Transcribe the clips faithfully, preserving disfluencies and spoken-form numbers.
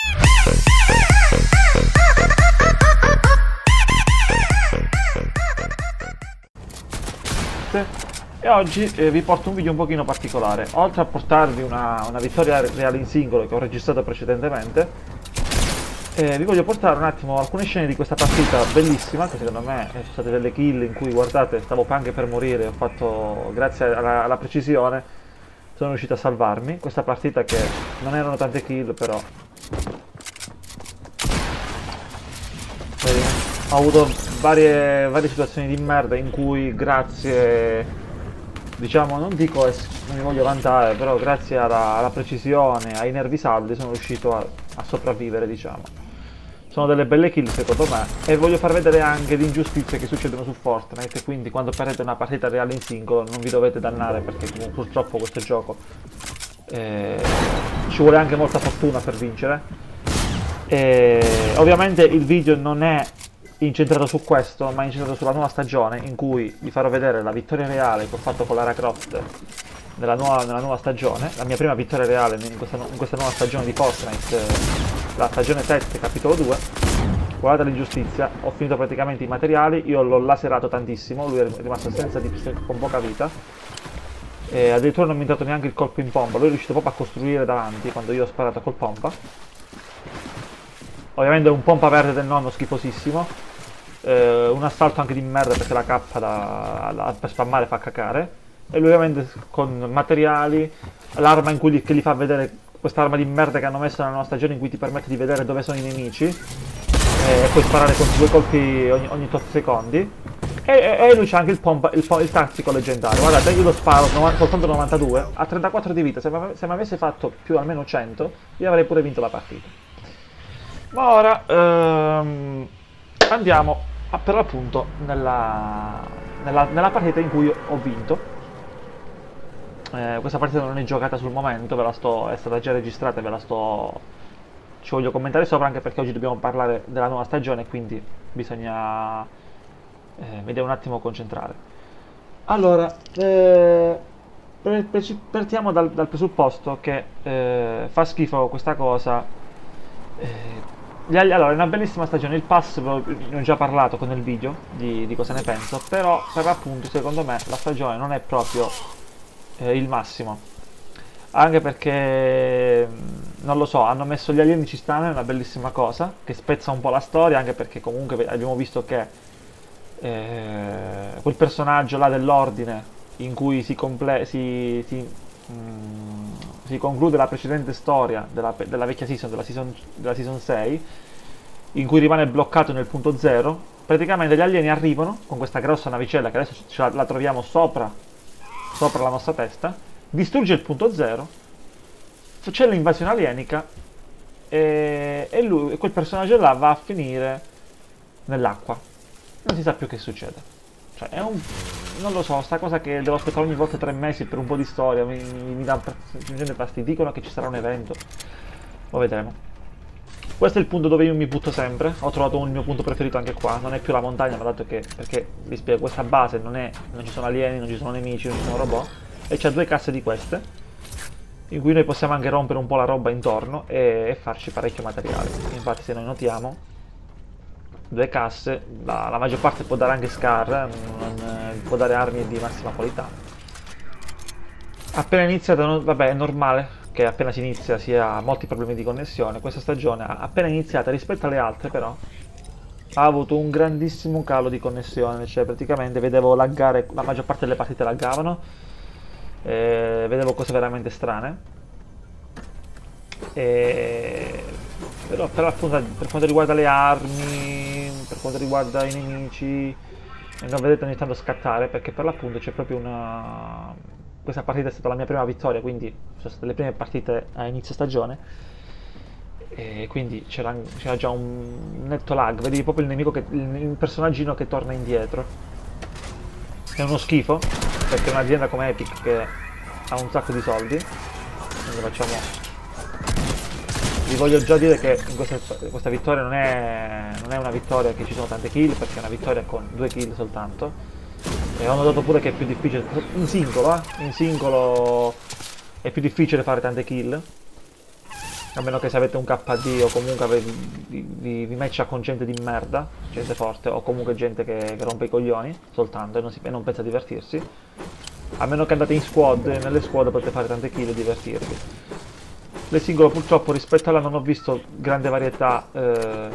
E oggi eh, vi porto un video un pochino particolare. Oltre a portarvi una, una vittoria reale in singolo che ho registrato precedentemente, eh, vi voglio portare un attimo alcune scene di questa partita bellissima, che secondo me sono state delle kill in cui, guardate, stavo anche per morire, ho fatto, grazie alla, alla precisione, sono riuscito a salvarmi. Questa partita che non erano tante kill, però vedi, ho avuto varie, varie situazioni di merda in cui, grazie, diciamo, non dico, non mi voglio vantare, però grazie alla, alla precisione, ai nervi saldi, sono riuscito a, a sopravvivere, diciamo. Sono delle belle kill secondo me, e voglio far vedere anche le ingiustizie che succedono su Fortnite, quindi quando perdete una partita reale in singolo non vi dovete dannare, perché purtroppo questo gioco eh, ci vuole anche molta fortuna per vincere. E ovviamente il video non è incentrato su questo, ma è incentrato sulla nuova stagione, in cui vi farò vedere la vittoria reale che ho fatto con Lara Croft nella nuova, nella nuova stagione, la mia prima vittoria reale in questa, in questa nuova stagione di Fortnite, la stagione sette, capitolo due. Guardate l'ingiustizia, ho finito praticamente i materiali, io l'ho laserato tantissimo, lui è rimasto senza di, con poca vita, e addirittura non mi è entrato neanche il colpo in pompa, lui è riuscito proprio a costruire davanti quando io ho sparato col pompa. Ovviamente un pompa verde del nonno schifosissimo, eh, un assalto anche di merda perché la K da, da, per spammare fa cacare, e lui ovviamente con materiali, l'arma in cui gli, che gli fa vedere, quest'arma di merda che hanno messo nella nuova stagione in cui ti permette di vedere dove sono i nemici, eh, e puoi sparare con due colpi ogni, ogni tot secondi, e, e, e lui c'ha anche il, pompa, il, il tattico leggendario. Guardate, io lo sparo soltanto novantadue, a trentaquattro di vita, se mi avesse fatto più almeno cento, io avrei pure vinto la partita. Ma ora ehm, andiamo a, per l'appunto nella, nella, nella partita in cui ho vinto. Eh, questa partita non è giocata sul momento, ve la sto, è stata già registrata e ve la sto, ci voglio commentare sopra, anche perché oggi dobbiamo parlare della nuova stagione, quindi bisogna eh, mi devo un attimo concentrare. Allora, eh, partiamo dal, dal presupposto che eh, fa schifo questa cosa. eh, Allora, è una bellissima stagione, il pass ve ne ho già parlato con il video di, di cosa ne penso, però per l'appunto secondo me la stagione non è proprio eh, il massimo, anche perché non lo so, hanno messo gli alieni, ci stanno, è una bellissima cosa che spezza un po' la storia, anche perché comunque abbiamo visto che eh, quel personaggio là dell'ordine in cui si, comple si, si Mm, si conclude la precedente storia della, della vecchia season, della season, della season sei, in cui rimane bloccato nel punto zero. Praticamente gli alieni arrivano con questa grossa navicella che adesso ce la, la troviamo sopra, sopra la nostra testa, distrugge il punto zero, c'è l'invasione alienica e, e, lui, e quel personaggio là va a finire nell'acqua. Non si sa più che succede. Cioè, è un... non lo so, sta cosa che devo aspettare ogni volta tre mesi per un po' di storia, mi, mi, mi dà semplicemente fastidio. Dicono che ci sarà un evento, lo vedremo. Questo è il punto dove io mi butto sempre, ho trovato un mio punto preferito anche qua, non è più la montagna, ma dato che, perché vi spiego, questa base non è, non ci sono alieni, non ci sono nemici, non ci sono robot, e c'ha due casse di queste, in cui noi possiamo anche rompere un po' la roba intorno e, e farci parecchio materiale. Infatti se noi notiamo, due casse, la, la maggior parte può dare anche scar, non, può dare armi di massima qualità. Appena iniziata, vabbè, è normale che appena si inizia si ha molti problemi di connessione. Questa stagione, appena iniziata rispetto alle altre però, ha avuto un grandissimo calo di connessione, cioè praticamente vedevo laggare, la maggior parte delle partite laggavano, eh, vedevo cose veramente strane. E... però, però appunto, per quanto riguarda le armi, per quanto riguarda i nemici, non vedete ogni tanto scattare, perché per l'appunto c'è proprio una... questa partita è stata la mia prima vittoria, quindi sono state le prime partite a inizio stagione, e quindi c'era già un netto lag, vedi proprio il nemico, che, il, il personaggino che torna indietro. È uno schifo, perché è un'azienda come Epic che ha un sacco di soldi, quindi facciamo... Vi voglio già dire che in questa, questa vittoria non è, non è una vittoria che ci sono tante kill, perché è una vittoria con due kill soltanto. E ho notato pure che è più difficile, in singolo, eh? In singolo è più difficile fare tante kill. a meno che se avete un K D o comunque avete, vi, vi, vi matcha con gente di merda, gente forte, o comunque gente che, che rompe i coglioni soltanto e non, si, e non pensa a divertirsi. A meno che andate in squad, e nelle squad potete fare tante kill e divertirvi. Le singolo purtroppo rispetto alla non ho visto grande varietà eh,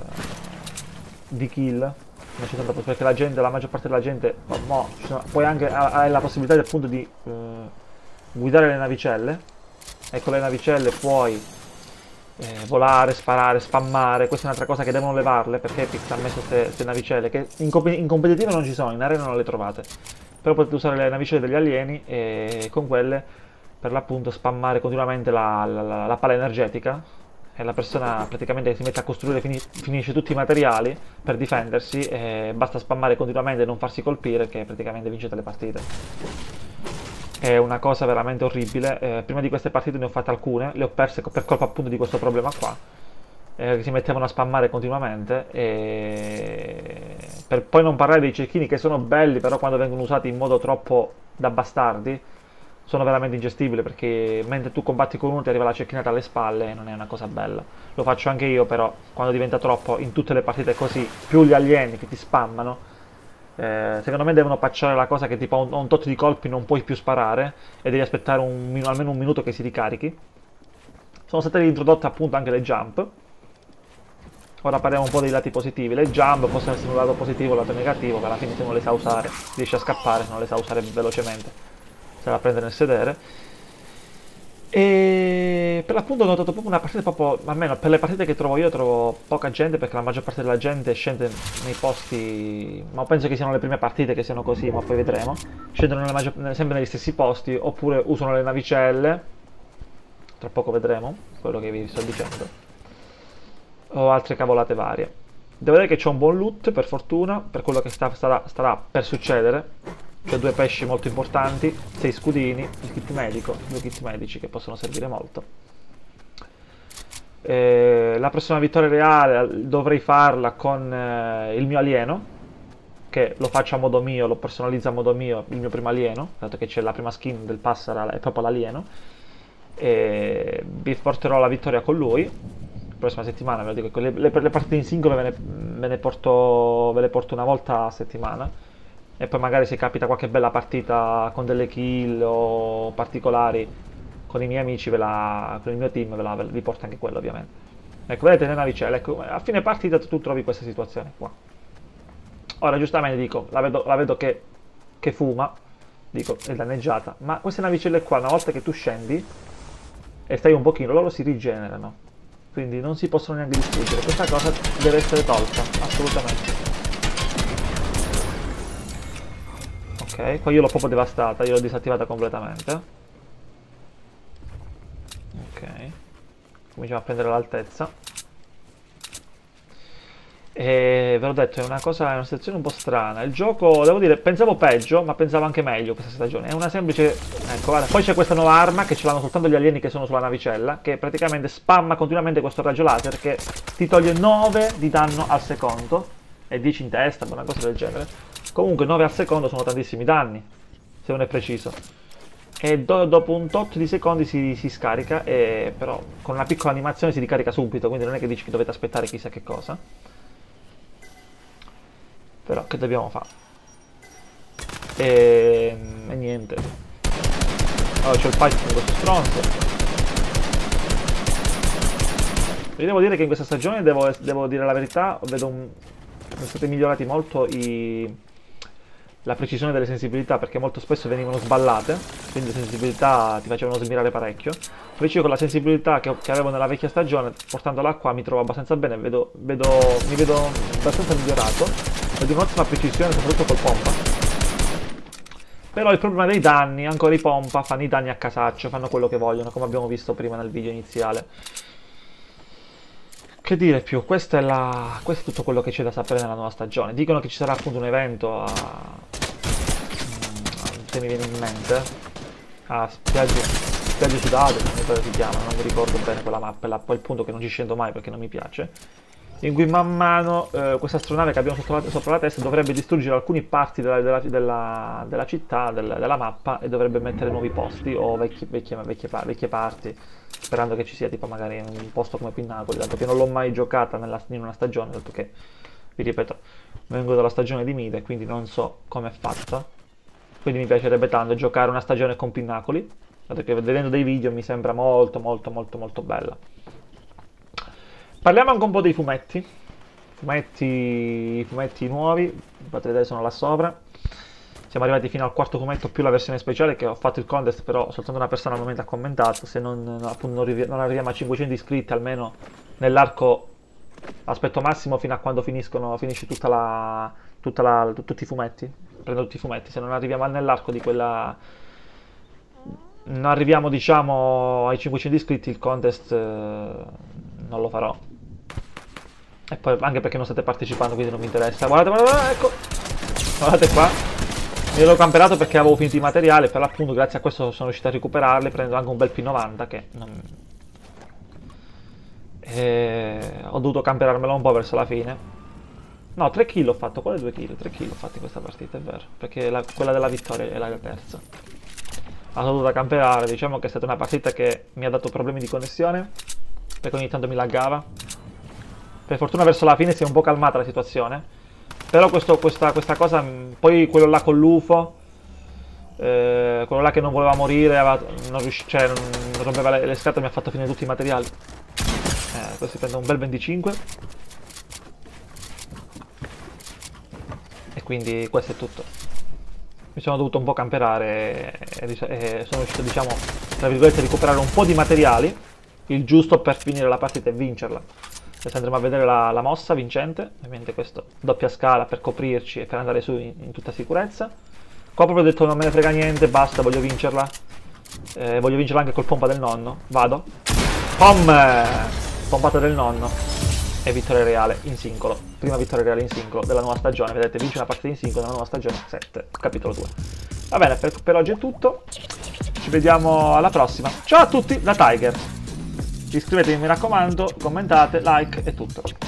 di kill, non ci sono andato, perché la gente, la maggior parte della gente, mo, mo, sono, poi anche hai la possibilità appunto di eh, guidare le navicelle, e con le navicelle puoi eh, volare, sparare, spammare. Questa è un'altra cosa che devono levarle, perché Epic ha messo queste navicelle che in, comp in competitiva non ci sono, in arena non le trovate, però potete usare le navicelle degli alieni e con quelle per l'appunto spammare continuamente la, la, la pala energetica, e la persona praticamente si mette a costruire, fini, finisce tutti i materiali per difendersi, e basta spammare continuamente e non farsi colpire che praticamente vincete le partite. È una cosa veramente orribile. Eh, prima di queste partite ne ho fatte alcune, le ho perse per colpa appunto di questo problema qua, eh, che si mettevano a spammare continuamente, e per poi non parlare dei cecchini che sono belli, però quando vengono usati in modo troppo da bastardi sono veramente ingestibili, perché mentre tu combatti con uno ti arriva la cecchinata alle spalle e non è una cosa bella. Lo faccio anche io, però quando diventa troppo in tutte le partite così, più gli alieni che ti spammano, eh, secondo me devono patchare la cosa che tipo a un, a un tot di colpi non puoi più sparare e devi aspettare un, almeno un minuto che si ricarichi. Sono state introdotte appunto anche le jump. Ora parliamo un po' dei lati positivi. Le jump possono essere un lato positivo o un lato negativo, che alla fine se non le sa usare riesce a scappare, se non le sa usare velocemente se la prende nel sedere. E per l'appunto ho notato proprio una partita proprio, almeno per le partite che trovo io trovo poca gente, perché la maggior parte della gente scende nei posti, ma penso che siano le prime partite che siano così, ma poi vedremo, scendono nelle maggior, sempre negli stessi posti, oppure usano le navicelle, tra poco vedremo quello che vi sto dicendo, o altre cavolate varie. Devo dire che c'è un buon loot, per fortuna, per quello che sta, starà, starà per succedere. C'è due pesci molto importanti, sei scudini, il kit medico, due kit medici che possono servire molto. Eh, la prossima vittoria reale dovrei farla con eh, il mio alieno, che lo faccio a modo mio, lo personalizzo a modo mio, il mio primo alieno, dato che c'è la prima skin del pass, è proprio l'alieno. E vi porterò la vittoria con lui la prossima settimana, ve lo dico, le, le, le partite in singolo ve, ne, ve, ne porto, ve le porto una volta a settimana, e poi magari se capita qualche bella partita con delle kill o particolari con i miei amici, ve la, con il mio team, ve la, ve, vi porto anche quello ovviamente. Ecco, vedete le navicelle, ecco, a fine partita tu trovi questa situazione qua. Ora giustamente dico, la vedo, la vedo che, che fuma, dico è danneggiata, ma queste navicelle qua una volta che tu scendi e stai un pochino, loro si rigenerano, quindi non si possono neanche distruggere. Questa cosa deve essere tolta, assolutamente. Ok, qua io l'ho proprio devastata, io l'ho disattivata completamente. Ok, cominciamo a prendere l'altezza. E ve l'ho detto, è una cosa, è una situazione un po' strana. Il gioco, devo dire, pensavo peggio, ma pensavo anche meglio questa stagione. È una semplice... Ecco, guarda, poi c'è questa nuova arma che ce l'hanno soltanto gli alieni che sono sulla navicella, che praticamente spamma continuamente questo raggio laser che ti toglie nove di danno al secondo e dieci in testa, una cosa del genere. Comunque nove al secondo sono tantissimi danni, se non è preciso. E do, dopo un tot di secondi si, si scarica, e però con una piccola animazione si ricarica subito, quindi non è che dici che dovete aspettare chissà che cosa. Però che dobbiamo fare? E, e niente. Allora c'è il fight con questo stronzo. Io devo dire che in questa stagione, devo, devo dire la verità, vedo un, sono stati migliorati molto i... la precisione delle sensibilità, perché molto spesso venivano sballate, quindi le sensibilità ti facevano smirare parecchio. Invece io con la sensibilità che, che avevo nella vecchia stagione, portandola qua mi trovo abbastanza bene, vedo, vedo, mi vedo abbastanza migliorato, vedo un'ottima precisione soprattutto col pompa. Però il problema dei danni, ancora i pompa fanno i danni a casaccio, fanno quello che vogliono, come abbiamo visto prima nel video iniziale. Che dire più, questa è la... questo è tutto quello che c'è da sapere nella nuova stagione. Dicono che ci sarà appunto un evento a... se mi viene in mente, a spiagge, spiagge sudate, come si chiama, non mi ricordo bene quella mappa, è là, poi il punto che non ci scendo mai perché non mi piace. in cui man mano eh, questa astronave che abbiamo sotto la, sopra la testa dovrebbe distruggere alcune parti della, della, della, della città, del, della mappa, e dovrebbe mettere nuovi posti o vecchie, vecchie, vecchie, vecchie parti, sperando che ci sia tipo magari un posto come Pinnacoli, tanto che non l'ho mai giocata nella, in una stagione, dato che, vi ripeto, vengo dalla stagione di Mide, quindi non so com'è fatta, quindi mi piacerebbe tanto giocare una stagione con Pinnacoli, dato che vedendo dei video mi sembra molto molto molto molto bella. Parliamo anche un po' dei fumetti, fumetti, fumetti nuovi, potete vedere sono là sopra. Siamo arrivati fino al quarto fumetto più la versione speciale, che ho fatto il contest, però soltanto una persona al momento ha commentato. Se non, appunto, non, arrivi, non arriviamo a cinquecento iscritti, almeno nell'arco, aspetto massimo fino a quando finiscono, finisce tutta la, tutta la, tutti i fumetti, prendo tutti i fumetti. Se non arriviamo nell'arco di quella, non arriviamo diciamo ai cinquecento iscritti, il contest eh, non lo farò. E poi anche perché non state partecipando, quindi non mi interessa. Guardate, guardate, ecco, guardate qua. Io l'ho camperato perché avevo finito i materiali, per l'appunto grazie a questo sono riuscito a recuperarli, prendo anche un bel P novanta che non... e... ho dovuto camperarmelo un po' verso la fine. No, tre kill ho fatto, quale due kill? tre kill ho fatto in questa partita, è vero, perché la... quella della vittoria è la terza. Ho dovuto camperare, diciamo che è stata una partita che mi ha dato problemi di connessione, perché ogni tanto mi laggava. Per fortuna verso la fine si è un po' calmata la situazione. Però questo, questa, questa cosa, poi quello là con l'U F O, eh, quello là che non voleva morire, aveva, non riusci, cioè non rompeva le, le scatole, mi ha fatto finire tutti i materiali. Eh, questo si prende un bel venticinque. E quindi questo è tutto. Mi sono dovuto un po' camperare e, e, e sono riuscito, diciamo, tra virgolette, a recuperare un po' di materiali, il giusto per finire la partita e vincerla. Adesso andremo a vedere la, la mossa vincente, ovviamente questo doppia scala per coprirci e per andare su in, in tutta sicurezza. Qua proprio ho detto non me ne frega niente, basta, voglio vincerla. Eh, voglio vincerla anche col pompa del nonno, vado. Pom! Pompata del nonno e vittoria reale in singolo. Prima vittoria reale in singolo della nuova stagione, vedete, vince una partita in singolo nella nuova stagione sette, capitolo due. Va bene, per, per oggi è tutto, ci vediamo alla prossima. Ciao a tutti da Tiger! Iscrivetevi mi raccomando, commentate, like e tutto.